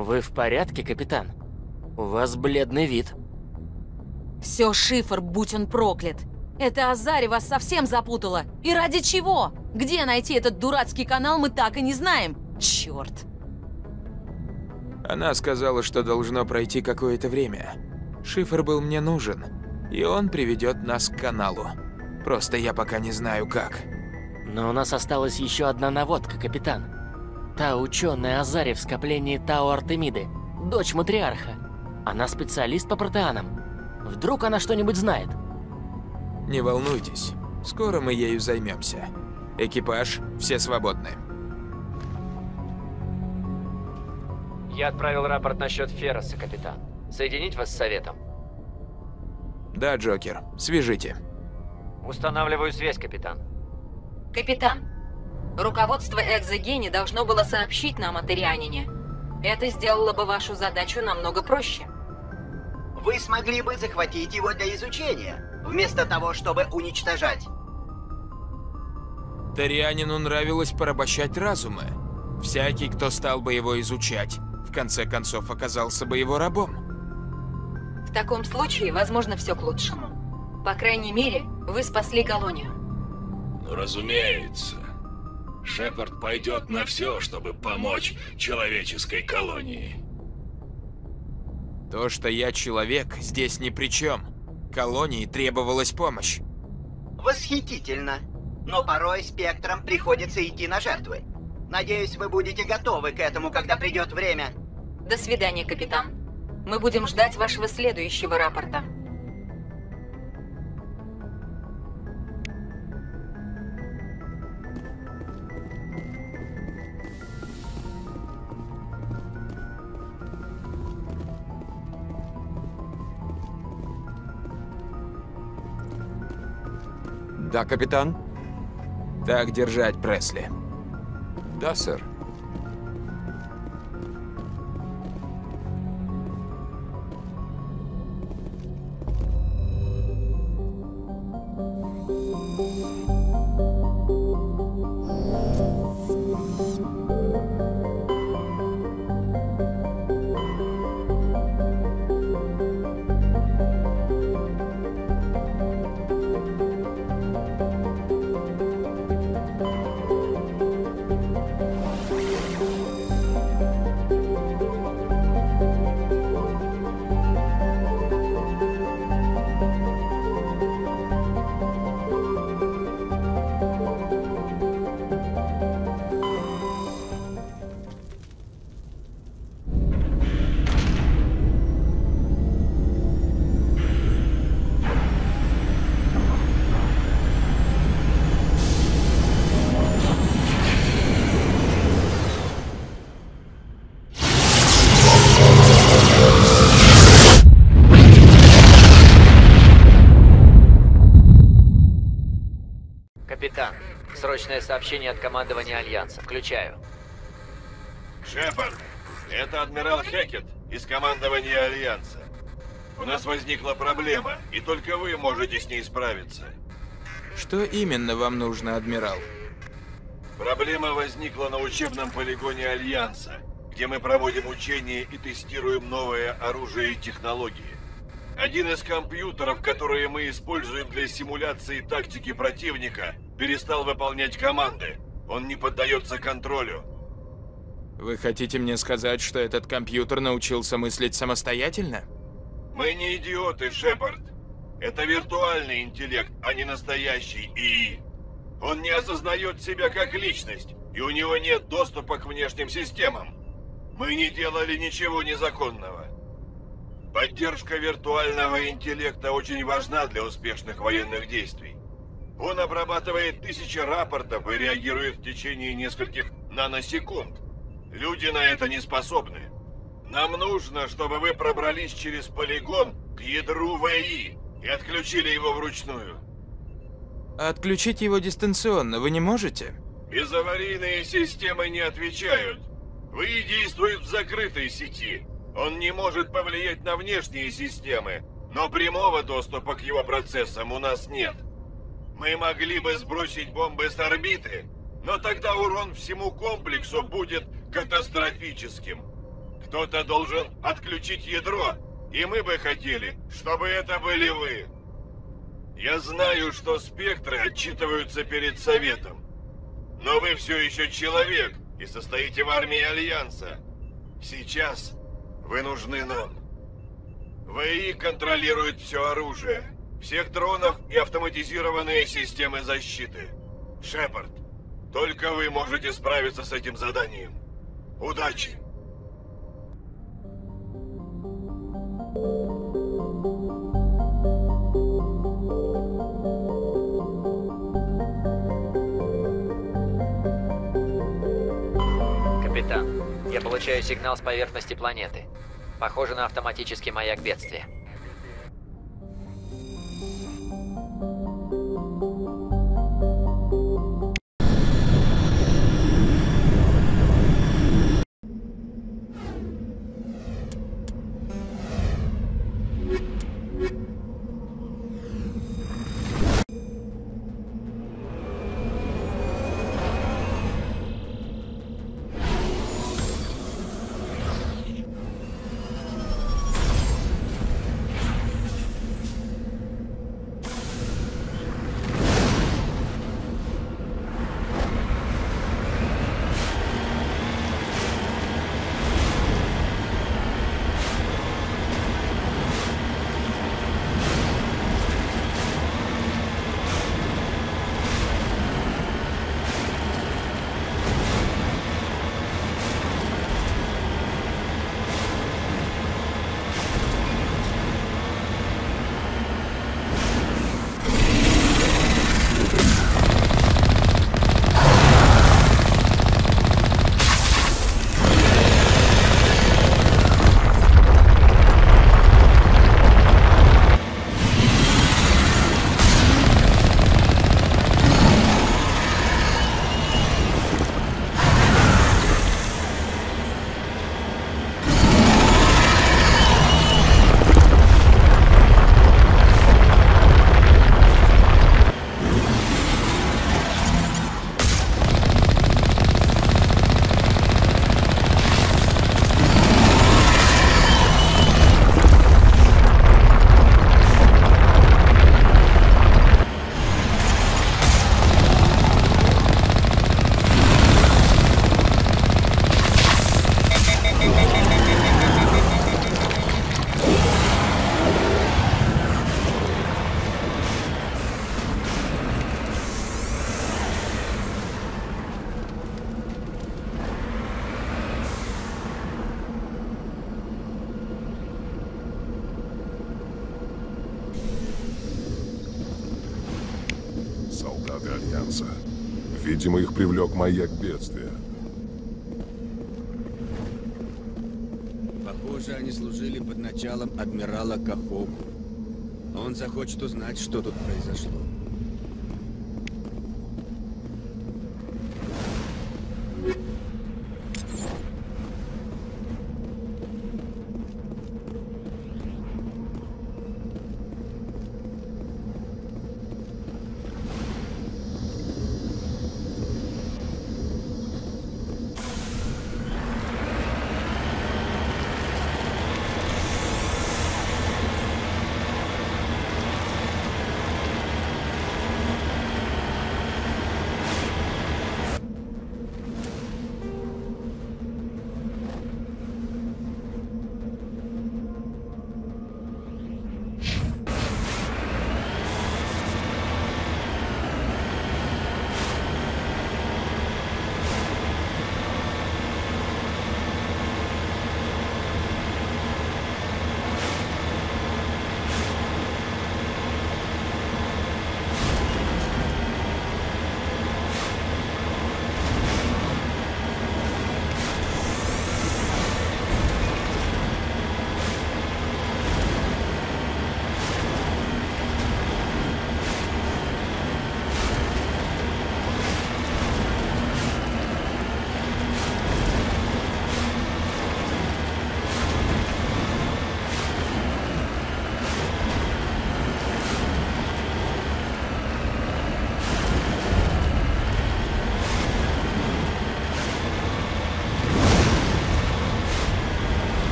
Вы в порядке, капитан? У вас бледный вид. Все шифр, будь он проклят. Это Азари вас совсем запутала. И ради чего? Где найти этот дурацкий канал, мы так и не знаем. Черт. Она сказала, что должно пройти какое-то время. Шифр был мне нужен, и он приведет нас к каналу. Просто я пока не знаю как. Но у нас осталась еще одна наводка, капитан. Та ученая Азари в скоплении Тау Артемиды, дочь матриарха. Она специалист по протеанам. Вдруг она что-нибудь знает? Не волнуйтесь, скоро мы ею займемся. Экипаж, все свободны. Я отправил рапорт насчет Ферроса, капитан. Соединить вас с советом? Да, Джокер, свяжите. Устанавливаю связь, капитан. Капитан, руководство Экзогени должно было сообщить нам о Тирианине. Это сделало бы вашу задачу намного проще. Вы смогли бы захватить его для изучения, вместо того, чтобы уничтожать. Тирианину нравилось порабощать разумы. Всякий, кто стал бы его изучать, в конце концов оказался бы его рабом. В таком случае, возможно, все к лучшему. По крайней мере, вы спасли колонию. Ну, разумеется. Шепард пойдет на все, чтобы помочь человеческой колонии. То, что я человек, здесь ни при чем. Колонии требовалась помощь. Восхитительно. Но порой спектрам приходится идти на жертвы. Надеюсь, вы будете готовы к этому, когда придет время. До свидания, капитан. Мы будем ждать вашего следующего рапорта. Да, капитан? Так держать, Пресли. Да, сэр. Капитан, срочное сообщение от командования Альянса. Включаю. Шепард, это адмирал Хекет из командования Альянса. У нас возникла проблема, и только вы можете с ней справиться. Что именно вам нужно, адмирал? Проблема возникла на учебном полигоне Альянса, где мы проводим учения и тестируем новое оружие и технологии. Один из компьютеров, которые мы используем для симуляции тактики противника, перестал выполнять команды. Он не поддается контролю. Вы хотите мне сказать, что этот компьютер научился мыслить самостоятельно? Мы не идиоты, Шепард. Это виртуальный интеллект, а не настоящий ИИ. Он не осознает себя как личность, и у него нет доступа к внешним системам. Мы не делали ничего незаконного. Поддержка виртуального интеллекта очень важна для успешных военных действий. Он обрабатывает 1000 рапортов и реагирует в течение нескольких наносекунд. Люди на это не способны. Нам нужно, чтобы вы пробрались через полигон к ядру ВИ и отключили его вручную. А отключить его дистанционно вы не можете? Безаварийные системы не отвечают. ВИ действует в закрытой сети. Он не может повлиять на внешние системы, но прямого доступа к его процессам у нас нет. Мы могли бы сбросить бомбы с орбиты, но тогда урон всему комплексу будет катастрофическим. К Кто-то должен отключить ядро, и мы бы хотели, чтобы это были вы. Я знаю, что спектры отчитываются перед Советом. Но вы все еще человек и состоите в армии Альянса. Сейчас вы нужны нам. ВИ контролирует все оружие, всех дронов и автоматизированные системы защиты. Шепард, только вы можете справиться с этим заданием. Удачи! Капитан, я получаю сигнал с поверхности планеты. Похоже на автоматический маяк бедствия. Солдаты Альянса. Видимо, их привлек маяк бедствия. Похоже, они служили под началом адмирала Кахоку. Он захочет узнать, что тут произошло.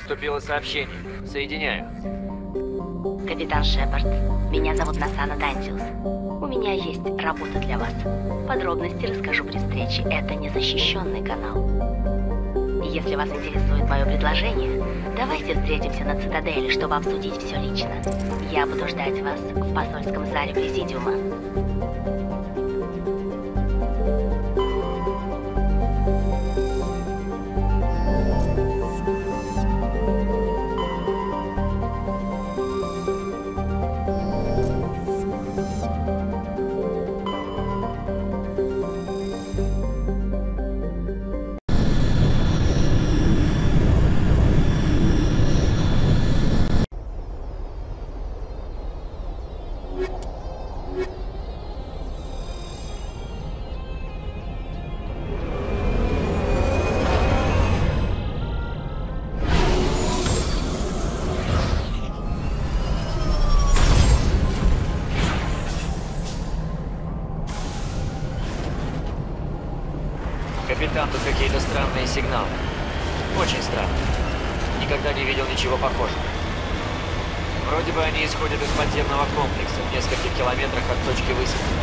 Поступило сообщение. Соединяю. Капитан Шепард, меня зовут Насана Дантиус. У меня есть работа для вас. Подробности расскажу при встрече. Это незащищенный канал. Если вас интересует мое предложение, давайте встретимся на Цитадели, чтобы обсудить все лично. Я буду ждать вас в посольском зале Президиума. Капитан, тут какие-то странные сигналы. Очень странные. Никогда не видел ничего похожего. Вроде бы они исходят из подземного комплекса в нескольких километрах от точки высадки.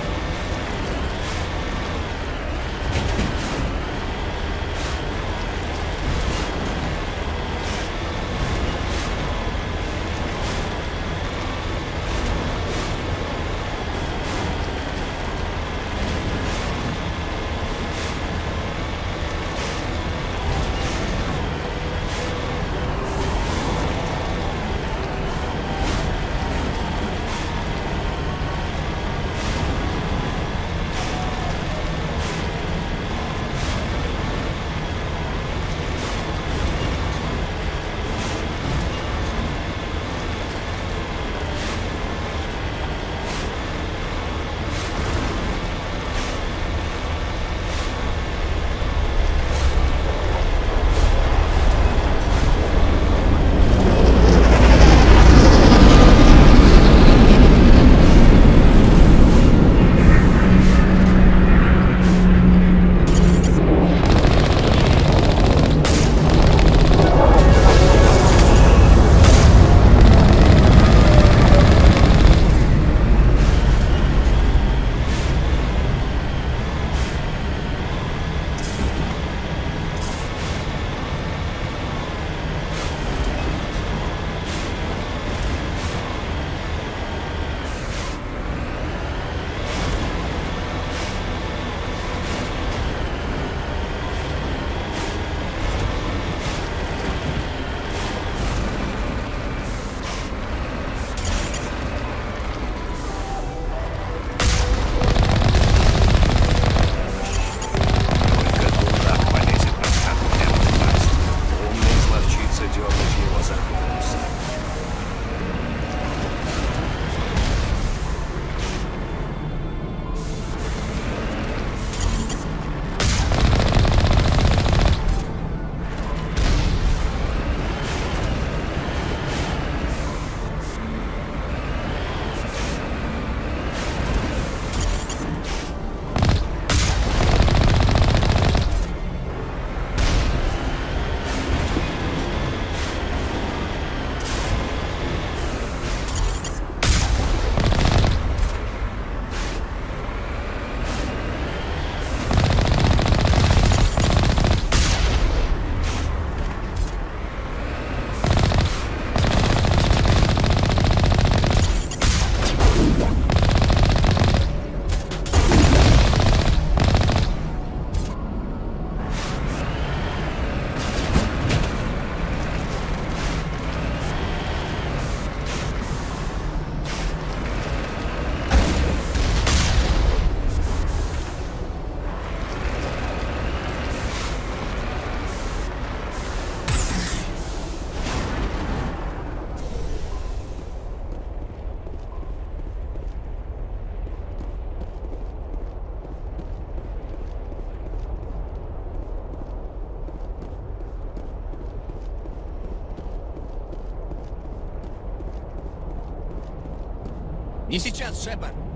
Не сейчас, Шепард.